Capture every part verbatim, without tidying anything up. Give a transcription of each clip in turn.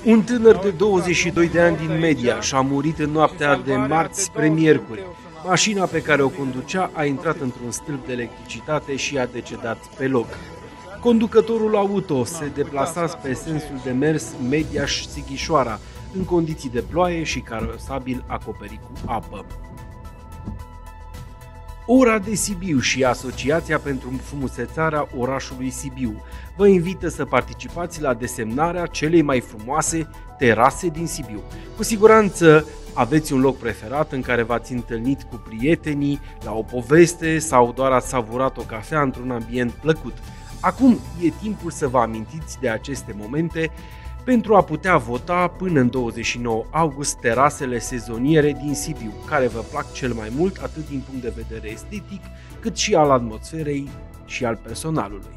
Un tânăr de douăzeci și doi de ani din Mediaș a murit în noaptea de marți spre miercuri. Mașina pe care o conducea a intrat într-un stâlp de electricitate și a decedat pe loc. Conducătorul auto se deplasa pe sensul de mers Mediaș-Sighișoara, în condiții de ploaie și carosabil acoperit cu apă. Ora de Sibiu și Asociația pentru Frumusețarea orașului Sibiu vă invită să participați la desemnarea celei mai frumoase terase din Sibiu. Cu siguranță aveți un loc preferat în care v-ați întâlnit cu prietenii, la o poveste sau doar ați savurat o cafea într-un ambient plăcut. Acum e timpul să vă amintiți de aceste momente pentru a putea vota până în douăzeci și nouă august terasele sezoniere din Sibiu, care vă plac cel mai mult atât din punct de vedere estetic, cât și al atmosferei și al personalului.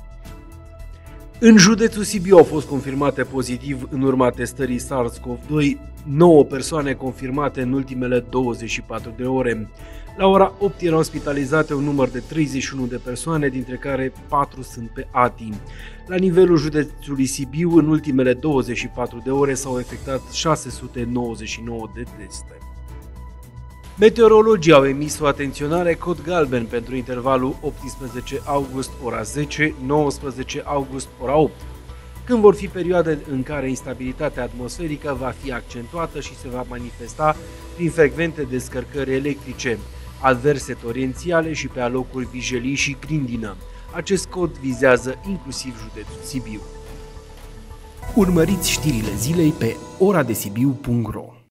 În județul Sibiu au fost confirmate pozitiv în urma testării SARS-CoV doi nouă persoane confirmate în ultimele douăzeci și patru de ore. La ora opt erau spitalizate un număr de treizeci și unu de persoane, dintre care patru sunt pe A T I. La nivelul județului Sibiu, în ultimele douăzeci și patru de ore s-au efectuat șase sute nouăzeci și nouă de teste. Meteorologii au emis o atenționare cod galben pentru intervalul optsprezece august ora zece - nouăsprezece august ora opt, când vor fi perioade în care instabilitatea atmosferică va fi accentuată și se va manifesta prin frecvente descărcări electrice, averse torențiale și pe alocuri vijelii și grindină. Acest cod vizează inclusiv județul Sibiu. Urmăriți știrile zilei pe ora de sibiu punct ro.